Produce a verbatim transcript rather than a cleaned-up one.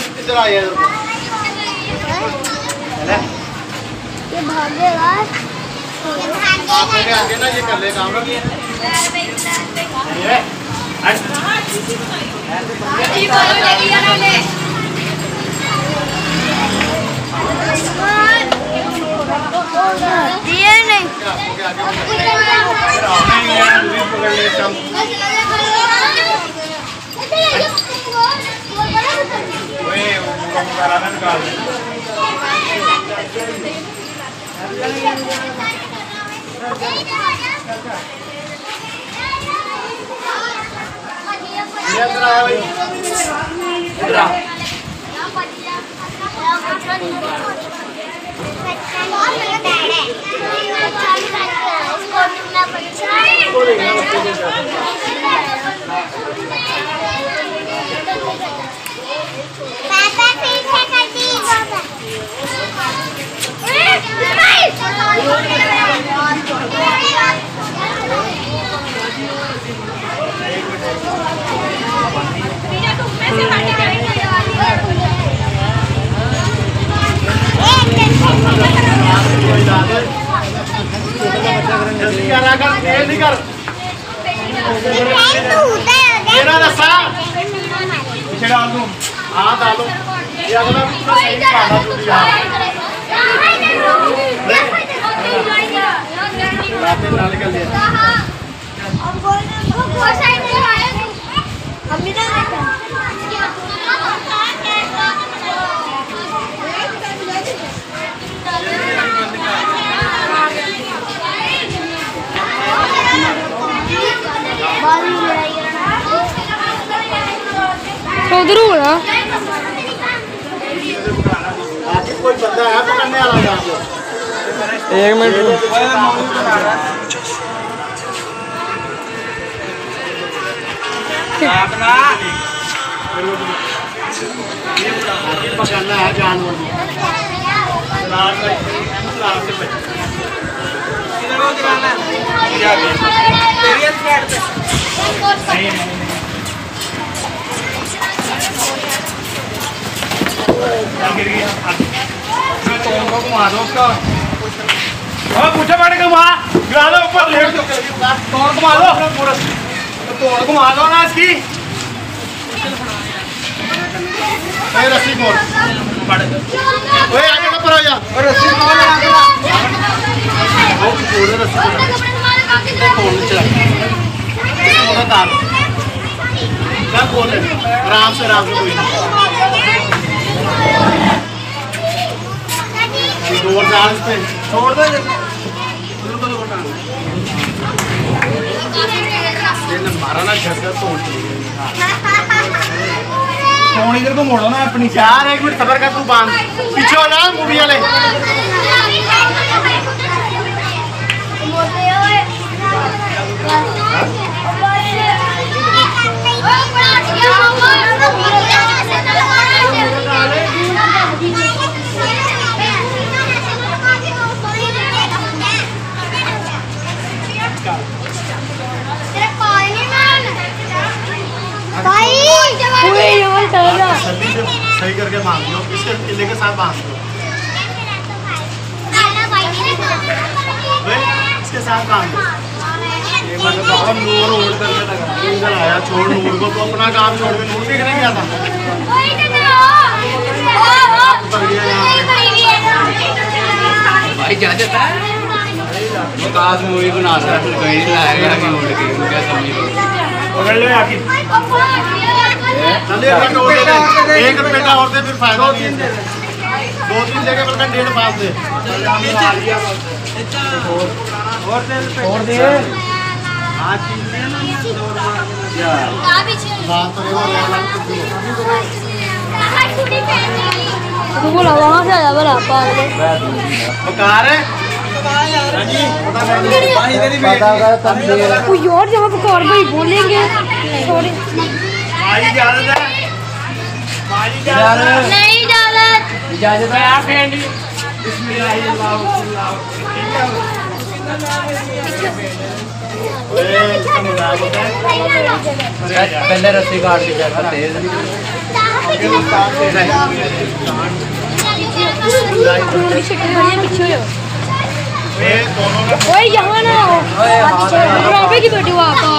इधर आया ये भागेगा आगे आगे ना ये कर ले काम ये ये नहीं पापा पीछे कर दी जल्दी कर आकर देर नहीं कर मेरा रस्सा पीछे डाल दूं हाँ डालो ये अगला भी सही पाना जरूरी है रातें नाल कर ले वो साइड में आया हम भी ना देखा उधर हो रहा कोई बंदा है पकड़ने वाला यहाँ पे एक मिनट पकड़ना है जानवर घुमा दो उसका पूछा बैठ के घुमा गिरा दो ऊपर लेट दो तोड़ घुमा दो तोड़ घुमा दो ना इसकी रस्सी मोड़ ओए आगे ना पड़ा जा रस्सी मोड़ वो छोड़ रस्सी खोल चला थोड़ा तार क्या खोल आराम से आराम से कोई दो डाल पे छोड़ दे मारा ना झटका तोड़ फोन इधर को मोड़ो ना अपनी यार एक मिनट सबर कर तू बांध पीछे हो जा मूवी वाले सही करके बांध दो इसके किले के साथ बांध दो इसके साथ बांध दो नूर उड़ करने लगा इधर आया छोड़ नूर को तो अपना काम छोड़ के नूर देखने गया था भाई क्या जाता है विकास मूवी बना सकता फिर कहीं नहीं लाएगा कि उड़ के क्या समझ पकड़ लो आके एक बेटा और दे फिर फायदा नहीं है दो तीन जगह पर डेढ़ पास दे और दे बोला वहाँ से आया बड़ा पागल बकार है वो यार जहाँ पे और भाई बोलेंगे थोड़ी नहीं इजाजत इजाजत है आप पहले रस्सी काट दी जाता तेज पीछे ये दोनों ओए यहाँ ना हो की बेटी वहाँ